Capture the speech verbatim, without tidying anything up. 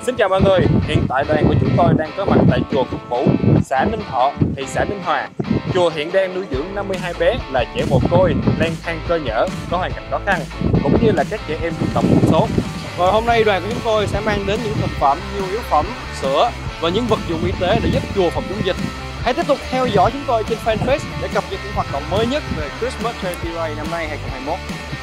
Xin chào mọi người, hiện tại đoàn của chúng tôi đang có mặt tại chùa Phúc Vũ, xã Ninh Thọ, thị xã Ninh Hòa. Chùa hiện đang nuôi dưỡng năm mươi hai bé là trẻ mồ côi, lang thang cơ nhở, có hoàn cảnh khó khăn, cũng như là các trẻ em dân tộc thiểu số. Và hôm nay đoàn của chúng tôi sẽ mang đến những thực phẩm, nhu yếu phẩm, sữa và những vật dụng y tế để giúp chùa phòng chống dịch. Hãy tiếp tục theo dõi chúng tôi trên fanpage để cập nhật những hoạt động mới nhất về Christmas Charity Day năm nay hai không hai mốt.